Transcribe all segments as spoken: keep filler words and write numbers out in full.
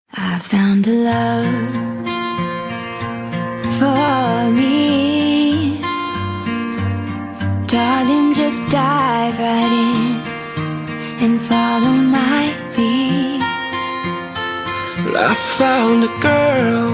I found a love for me. Darling, just dive right in and follow my lead. Well, I found a girl,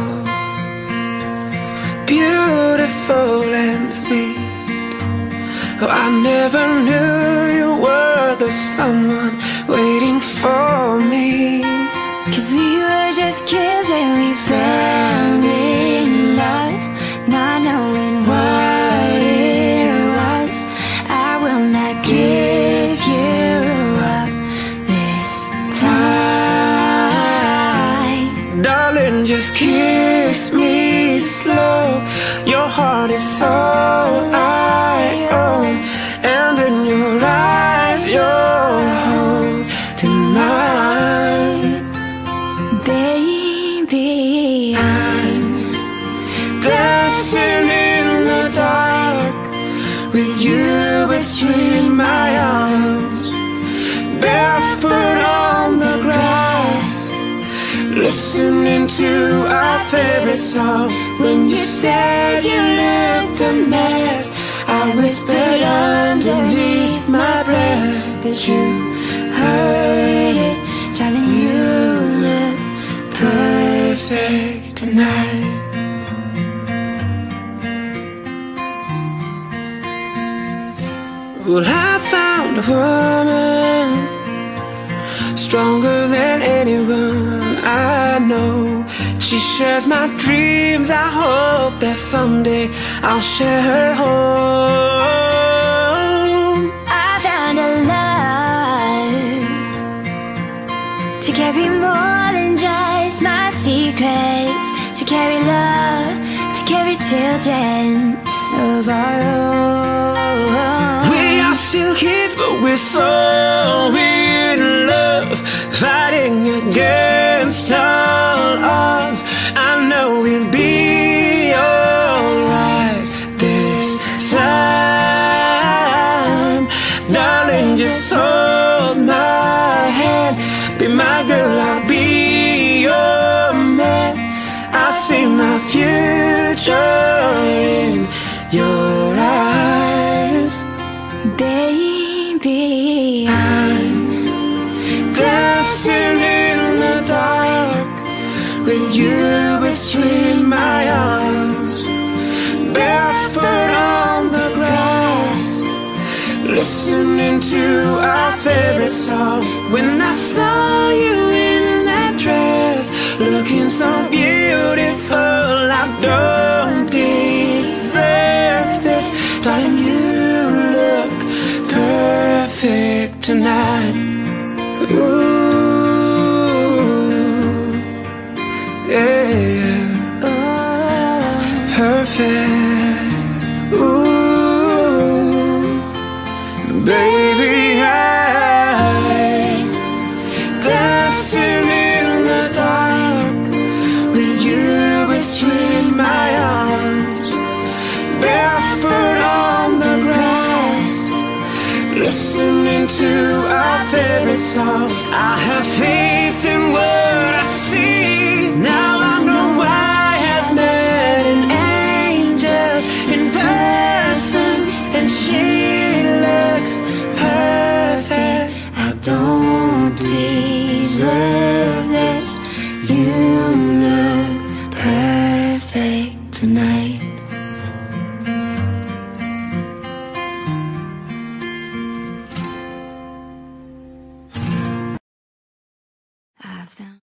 beautiful and sweet. Oh, I never knew you were the someone waiting for me. 'Cause we were just kids when we fell in love, not knowing what it was. I will not give you up this time. Darling, just kiss me slow. Your heart is all I own, and in your eyes you're home tonight. Baby, I'm dancing in the dark with you between my arms, barefoot on the grass, listening to our favorite song. When you said you looked a mess, I whispered underneath my breath, but you heard it, darling. You look perfect tonight. Well, I found a woman stronger than anyone I know. She shares my dreams. I hope that someday I'll share her home. I found a love to carry more than just my secrets, to carry love, to carry children of our own. We are still kids, but we're so in love, fighting against all odds. I know we'll be alright this time. Darling, just hold my hand, be my girl, I'll be your man. I see my future in your eyes. Baby, I'm dancing in the dark with you between my arms, barefoot on the grass, listening to our favorite song. When I saw you in that dress, looking so beautiful, I don't deserve this. Darling, you look perfect tonight. Ooh, yeah, perfect. Ooh, baby, I dancing in the dark with you between my arms, barefoot on the grass, listening to our favorite song. I have faith in what I see. Now I know I have met an angel in person, and she looks perfect. I don't deserve this. You look perfect tonight. I found